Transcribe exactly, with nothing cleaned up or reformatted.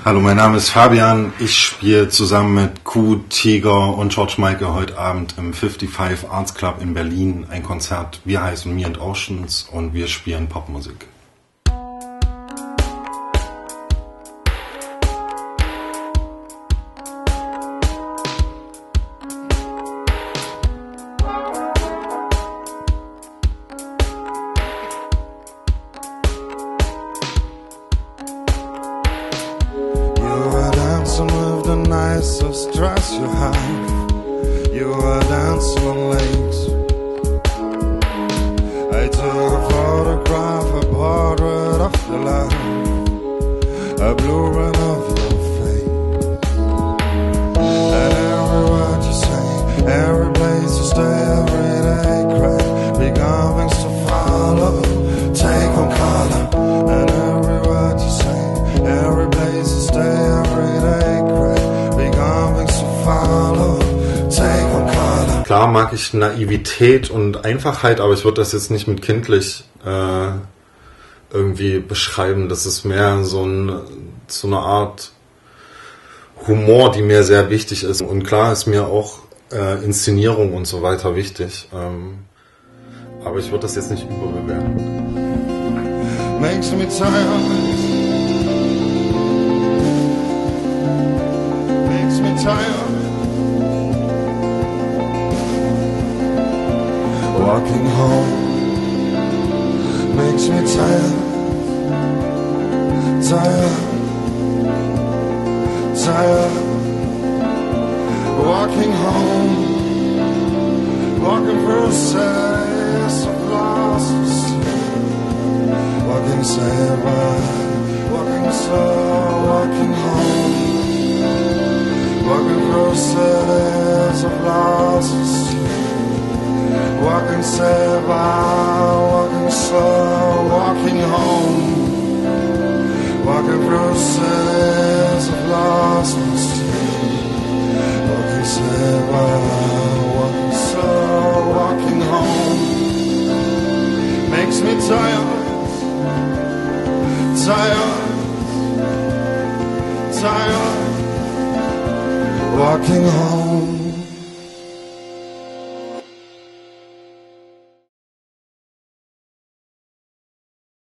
Hallo, mein Name ist Fabian. Ich spiele zusammen mit Q, Tiger und George Michael heute Abend im fünfundfünfzig Arts Club in Berlin ein Konzert. Wir heißen Me and Oceans und wir spielen Popmusik. With the nicest dress you have, you were dancing on lakes. I took a photograph, a portrait of your life, a blueprint of your face. And every word you say, every place you stay, every day crack, become things to follow, take on color. And every word you say, every place you stay, every day. Klar mag ich Naivität und Einfachheit, aber ich würde das jetzt nicht mit kindlich äh, irgendwie beschreiben. Das ist mehr so, ein, so eine Art Humor, die mir sehr wichtig ist. Und klar ist mir auch äh, Inszenierung und so weiter wichtig. Ähm, aber ich würde das jetzt nicht überbewerten. Makes me tired. Makes me tired. Walking home makes me tired, tired, tired. Walking home, walking through cities of lost. Walking sad, walking slow, walking home, walking through cities of lost. Walking sad, walking slow, walking home, walking through cities of lostness. Walking sad, walking slow, walking home. Makes me tired, tired, tired. Walking home.